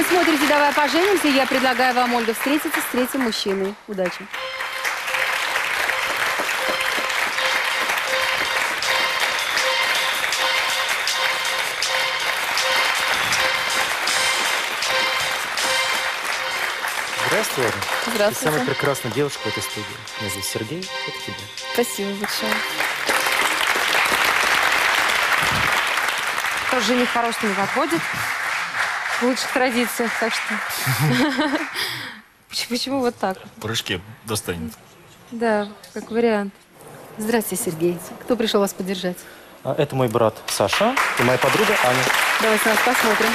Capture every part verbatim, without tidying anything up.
смотрите «Давай поженимся», я предлагаю вам, Ольга, встретиться с третьим мужчиной. Удачи. Здравствуй, Оля. Здравствуйте. Ты самая прекрасная девушка в этой студии. Меня зовут Сергей. Это тебе. Спасибо большое. Тоже жених хороший не подходит в лучших традициях, так что... Почему вот так? В прыжке достанет. Да, как вариант. Здравствуйте, Сергей. Кто пришел вас поддержать? Это мой брат Саша и моя подруга Аня. Давайте нас посмотрим.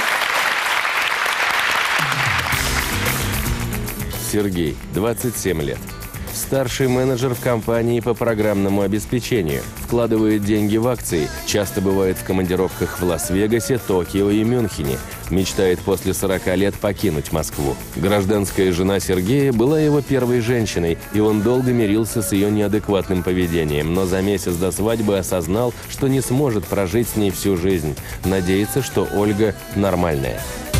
Сергей, двадцать семь лет. Старший менеджер в компании по программному обеспечению. Вкладывает деньги в акции. Часто бывает в командировках в Лас-Вегасе, Токио и Мюнхене. Мечтает после сорока лет покинуть Москву. Гражданская жена Сергея была его первой женщиной, и он долго мирился с ее неадекватным поведением. Но за месяц до свадьбы осознал, что не сможет прожить с ней всю жизнь. Надеется, что Ольга нормальная.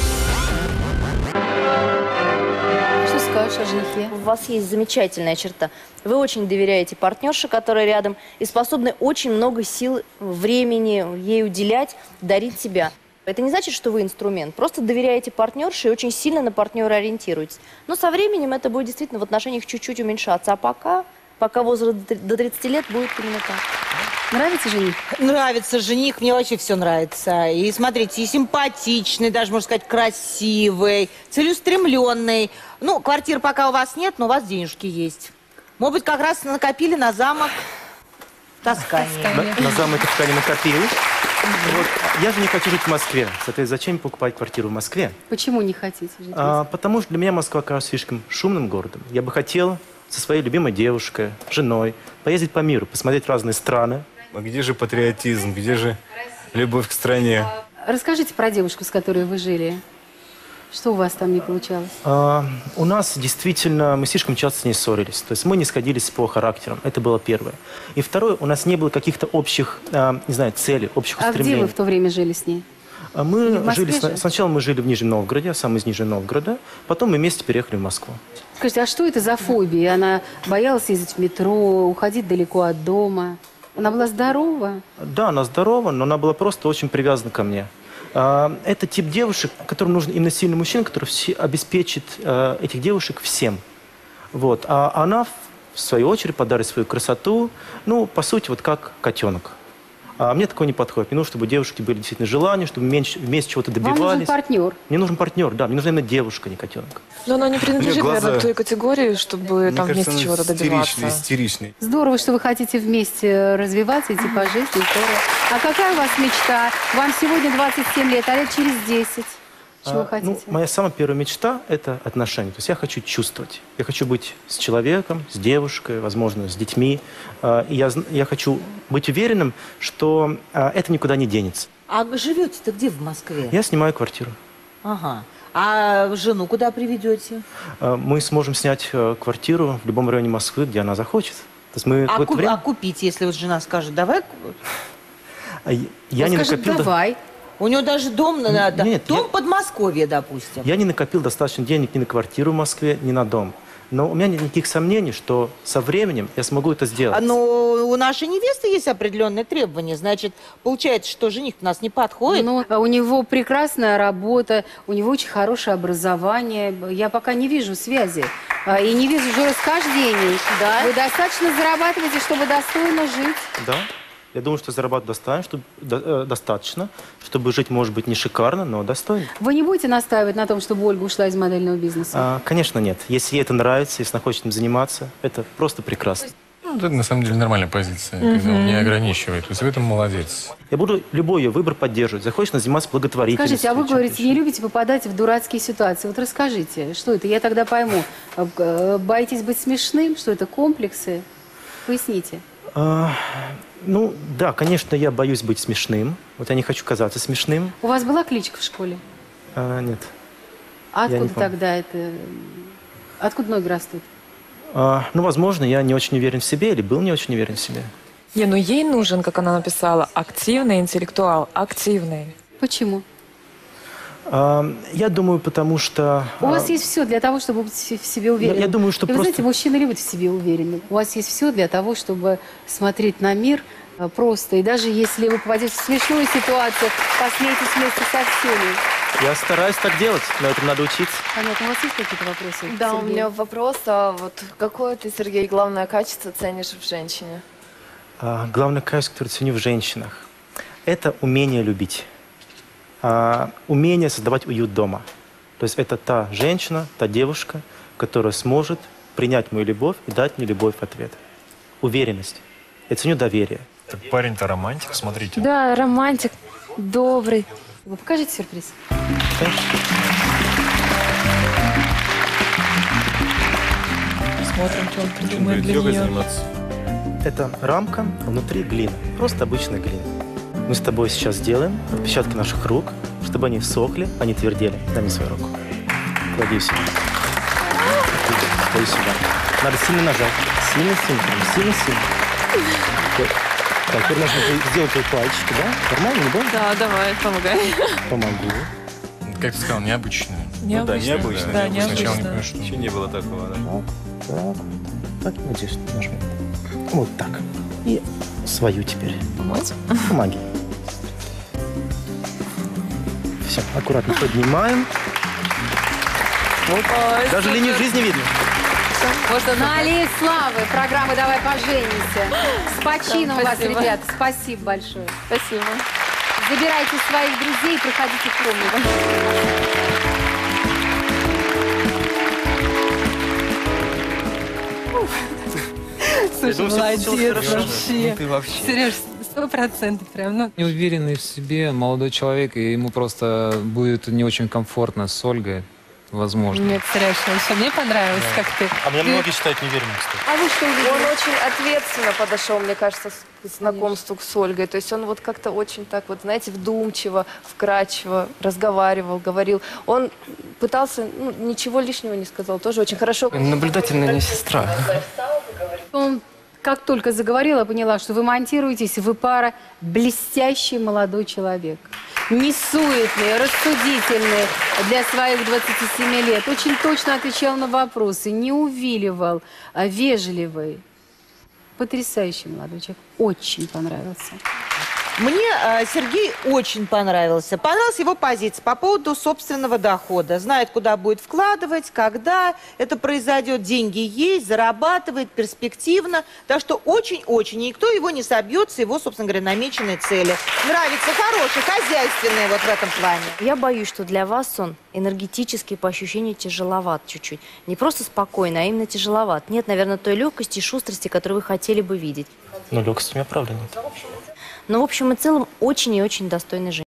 О женихе. У вас есть замечательная черта. Вы очень доверяете партнерше, которая рядом, и способны очень много сил, времени ей уделять, дарить себя. Это не значит, что вы инструмент. Просто доверяете партнерше и очень сильно на партнера ориентируетесь. Но со временем это будет действительно в отношениях чуть-чуть уменьшаться. А пока, пока возраст до тридцати лет будет именно так. Нравится жених? Нравится жених, мне вообще все нравится. И смотрите, и симпатичный, даже, можно сказать, красивый, целеустремленный. Ну, квартир пока у вас нет, но у вас денежки есть. Может быть, как раз накопили на замок Тоскани. На, на замок Тоскани накопил. Вот. Я же не хочу жить в Москве. Соответственно, зачем покупать квартиру в Москве? Почему не хотите жить? А, потому что для меня Москва кажется слишком шумным городом. Я бы хотел со своей любимой девушкой, женой, поездить по миру, посмотреть разные страны. А где же патриотизм? Где же любовь к стране? Расскажите про девушку, с которой вы жили. Что у вас там не получалось? А, у нас действительно, мы слишком часто с ней ссорились. То есть мы не сходились по характерам. Это было первое. И второе, у нас не было каких-то общих, а, не знаю, целей, общих а устремлений. А где вы в то время жили с ней? Мы жили, сначала мы жили в Нижнем Новгороде, я сам из Нижнего Новгорода. Потом мы вместе переехали в Москву. Скажите, а что это за фобия? Она боялась ездить в метро, уходить далеко от дома. Она была здорова? Да, она здорова, но она была просто очень привязана ко мне. Это тип девушек, которым нужен именно сильный мужчина, который все обеспечит этих девушек всем. Вот. А она, в свою очередь, подарит свою красоту, ну, по сути, вот как котенок. А мне такое не подходит. Мне нужно, чтобы у девушки были действительно желания, чтобы вместе, вместе чего-то добивались. Вам нужен партнер. Мне нужен партнер, да. Мне нужна именно девушка, а не котенок. Но она не принадлежит, глаза... наверное, к той категории, чтобы Мне там кажется, вместе чего-то добиваться. Истеричный. Здорово, что вы хотите вместе развиваться, идти по жизни. Здорово. А какая у вас мечта? Вам сегодня двадцать семь лет, а лет через десять? Чего а, хотите? Ну, моя самая первая мечта – это отношения. То есть я хочу чувствовать. Я хочу быть с человеком, с девушкой, возможно, с детьми. А, и я, я хочу быть уверенным, что а, это никуда не денется. А живете-то где в Москве? Я снимаю квартиру. Ага. А жену куда приведете? А, мы сможем снять а, квартиру в любом районе Москвы, где она захочет. То есть мы а, в ку время... а купить, если вот жена скажет, давай... А, я Он не скажет, накопил... давай. У него даже дом, надо, Нет, дом я... Подмосковья, допустим. Я не накопил достаточно денег ни на квартиру в Москве, ни на дом. Но у меня нет никаких сомнений, что со временем я смогу это сделать. А, но у нашей невесты есть определенные требования. Значит, получается, что жених у нас не подходит. Ну, у него прекрасная работа, у него очень хорошее образование. Я пока не вижу связи. И не вижу же расхождений. Да? Вы достаточно зарабатываете, чтобы достойно жить? Да. Я думаю, что зарабатывать достаточно, чтобы, до, достаточно, чтобы жить, может быть, не шикарно, но достойно. Вы не будете настаивать на том, чтобы Ольга ушла из модельного бизнеса? А, конечно, нет. Если ей это нравится, если она хочет этим заниматься, это просто прекрасно. Ну, это на самом деле нормальная позиция, mm-hmm. когда он не ограничивает. То есть в этом молодец. Я буду любой ее выбор поддерживать. Захочешь заниматься благотворительностью. Скажите, а вы говорите, не любите попадать в дурацкие ситуации. Вот расскажите, что это? Я тогда пойму. Боитесь быть смешным? Что это, комплексы? Поясните. А, ну, да, конечно, я боюсь быть смешным. Вот я не хочу казаться смешным. У вас была кличка в школе? А, нет. А откуда тогда это? Откуда ноги растут? А, ну, возможно, я не очень уверен в себе или был не очень уверен в себе. Не, ну ей нужен, как она написала, активный интеллектуал. Активный. Почему? А, я думаю, потому что... У вас а, есть все для того, чтобы быть в в себе уверенным. я думаю, что И вы просто- знаете, мужчины любят в себе уверенных. У вас есть все для того, чтобы смотреть на мир а, просто. И даже если вы попадете в смешную ситуацию, посмейтесь вместе со всеми. Я стараюсь так делать, но этому надо учиться. Понятно. У вас есть какие-то вопросы? Да, у Сергей? меня вопрос, а вот какое ты, Сергей, главное качество ценишь в женщине? А, главное качество, которое ценю в женщинах, это умение любить. А, умение создавать уют дома. То есть это та женщина, та девушка, которая сможет принять мою любовь и дать мне любовь в ответ. Уверенность. Я ценю доверие. Так парень-то романтик, смотрите. Да, романтик, добрый. Вы покажете сюрприз? Смотрим, что он Он придумает будет для йогой нее. заниматься. Это рамка, а внутри глина. Просто обычная глина. Мы с тобой сейчас сделаем отпечатки наших рук, чтобы они всохли, они твердели. Дай мне свою руку. Клади сюда. Клади сюда. Надо сильно нажать. Сильно, сильно, сильно, сильно. Вот. Так, теперь нужно сделать твои пальчики, да? Нормально, не больно? Да, давай, помогай. Помогу. Как ты сказал, необычно. Необычно. необычно, Да, необычно. Сначала не необычно. понимаю, что... Еще не было такого, да? Так, так. Так, вот здесь нажми. Вот так. И свою теперь. Помочь? Помоги. Все, аккуратно поднимаем. Вот. Ой, Даже супер. линию жизни видно. Можно На аллее славы программы «Давай поженимся». С почином вас, Спасибо. ребята. Спасибо большое. Спасибо. Забирайте своих друзей и проходите в комнату. Слушай, думаю, всё молодец получилось хорошо. вообще. Ты вообще. Сереж, сто процентов прям. Ну, Неуверенный в себе молодой человек, и ему просто будет не очень комфортно с Ольгой, возможно. нет, Сереж, вообще мне понравилось, как ты. А меня Ты- многие считают неверным, кстати. А вы что Он увидели? очень ответственно подошел, мне кажется, с- к знакомству с Ольгой. То есть он вот как-то очень так вот, знаете, вдумчиво, вкрадчиво разговаривал, говорил. Он пытался, ну, ничего лишнего не сказал, тоже очень хорошо. Наблюдательная сестра. Он как только заговорил, я поняла, что вы монтируетесь, вы пара блестящий молодой человек. Несуетный, рассудительный для своих двадцати семи лет. Очень точно отвечал на вопросы, не увиливал, а вежливый. Потрясающий молодой человек. Очень понравился. Мне э, Сергей очень понравился. Понравилась его позиция по поводу собственного дохода. Знает, куда будет вкладывать, когда это произойдет. Деньги есть, зарабатывает перспективно. Так что очень-очень. Никто его не собьет с его, собственно говоря, намеченной цели. Нравится, хороший, хозяйственный вот в этом плане. Я боюсь, что для вас он энергетически по ощущению тяжеловат чуть-чуть. Не просто спокойно, а именно тяжеловат. Нет, наверное, той легкости и шустрости, которую вы хотели бы видеть. Ну, легкости у меня правда нет. Но в общем и целом очень и очень достойный женщина.